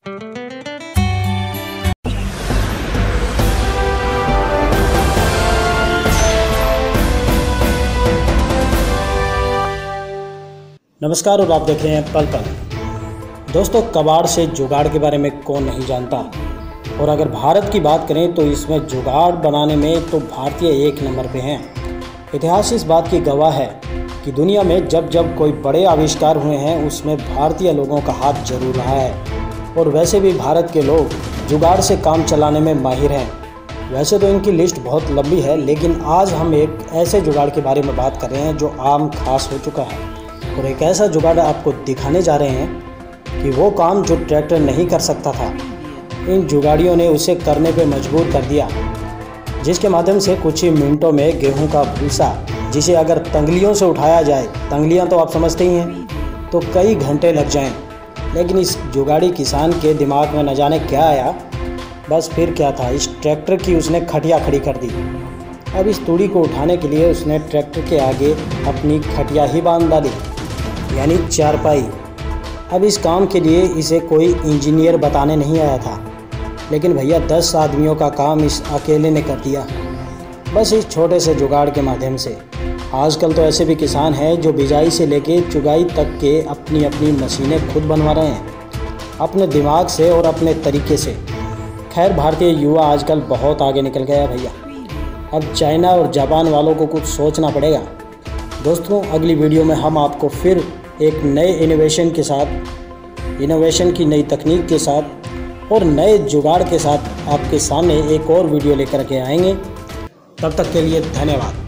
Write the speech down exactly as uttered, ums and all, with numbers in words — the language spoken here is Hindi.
नमस्कार और आप देख रहे हैं पल पल। दोस्तों, कबाड़ से जुगाड़ के बारे में कौन नहीं जानता। और अगर भारत की बात करें तो इसमें जुगाड़ बनाने में तो भारतीय एक नंबर पे हैं। इतिहास इस बात की गवाह है कि दुनिया में जब जब कोई बड़े आविष्कार हुए हैं उसमें भारतीय लोगों का हाथ जरूर रहा है। और वैसे भी भारत के लोग जुगाड़ से काम चलाने में माहिर हैं। वैसे तो इनकी लिस्ट बहुत लंबी है, लेकिन आज हम एक ऐसे जुगाड़ के बारे में बात कर रहे हैं जो आम खास हो चुका है। और एक ऐसा जुगाड़ आपको दिखाने जा रहे हैं कि वो काम जो ट्रैक्टर नहीं कर सकता था, इन जुगाड़ियों ने उसे करने पे मजबूर कर दिया। जिसके माध्यम से कुछ ही मिनटों में गेहूं का भूसा, जिसे अगर तंगलियों से उठाया जाए, तंगलियां तो आप समझते ही हैं, तो कई घंटे लग जाएं। लेकिन इस जुगाड़ी किसान के दिमाग में न जाने क्या आया, बस फिर क्या था, इस ट्रैक्टर की उसने खटिया खड़ी कर दी। अब इस तूड़ी को उठाने के लिए उसने ट्रैक्टर के आगे अपनी खटिया ही बांध डाली, यानी चारपाई। अब इस काम के लिए इसे कोई इंजीनियर बताने नहीं आया था, लेकिन भैया दस आदमियों का काम इस अकेले ने कर दिया, बस इस छोटे से जुगाड़ के माध्यम से। आजकल तो ऐसे भी किसान हैं जो बिजाई से लेके चुगाई तक के अपनी अपनी मशीनें खुद बनवा रहे हैं, अपने दिमाग से और अपने तरीके से। खैर, भारतीय युवा आजकल बहुत आगे निकल गया भैया। अब चाइना और जापान वालों को कुछ सोचना पड़ेगा। दोस्तों, अगली वीडियो में हम आपको फिर एक नए इनोवेशन के साथ, इनोवेशन की नई तकनीक के साथ और नए जुगाड़ के साथ आपके सामने एक और वीडियो लेकर के आएंगे। तब तक के लिए धन्यवाद।